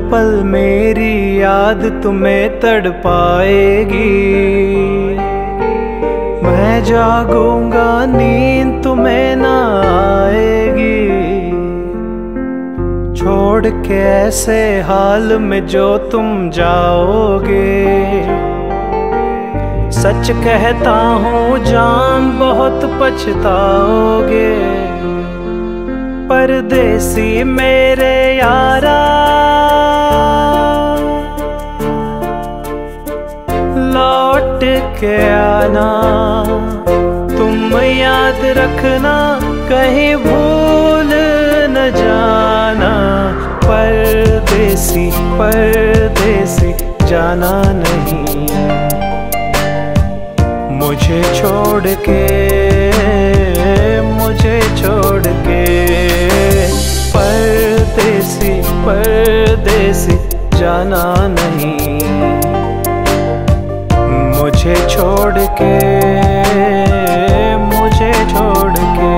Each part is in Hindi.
पल मेरी याद तुम्हें तड़पाएगी। मैं जागूंगा नींद तुम्हें ना आएगी। छोड़ के ऐसे हाल में जो तुम जाओगे। सच कहता हूँ जान बहुत पछताओगे। परदेसी मेरे यारा लौट के आना। तुम याद रखना कहीं भूल न जाना। परदेसी परदेसी जाना नहीं मुझे छोड़ के, मुझे छोड़ के। परदेसी परदेसी जाना नहीं मुझे छोड़ के, मुझे छोड़ के।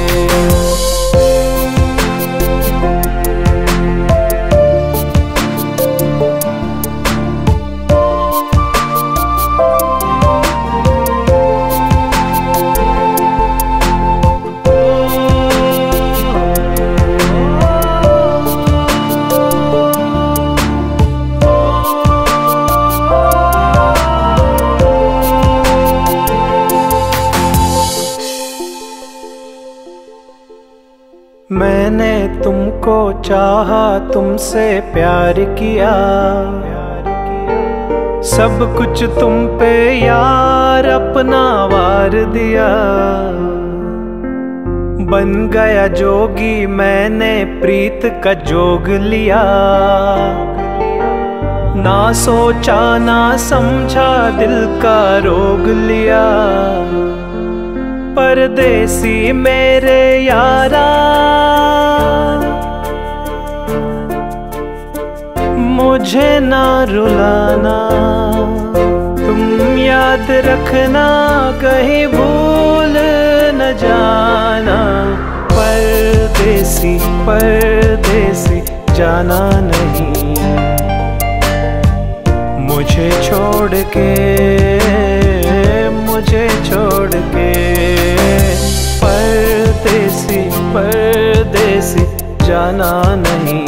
मैंने तुमको चाहा, तुमसे प्यार किया। सब कुछ तुम पे यार अपना वार दिया। बन गया जोगी मैंने प्रीत का जोग लिया। ना सोचा ना समझा दिल का रोग लिया। परदेसी मेरे यारा मुझे ना रुलाना। तुम याद रखना कहीं भूल न जाना। परदेसी परदेसी जाना नहीं मुझे छोड़ के, मुझे छोड़ के। परदेसी परदेसी जाना नहीं